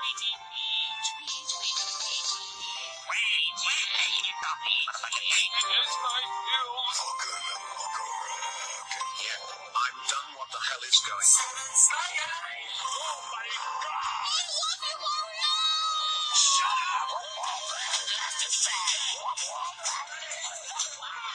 I'm done. What the hell is going on? Oh my god! Shut up!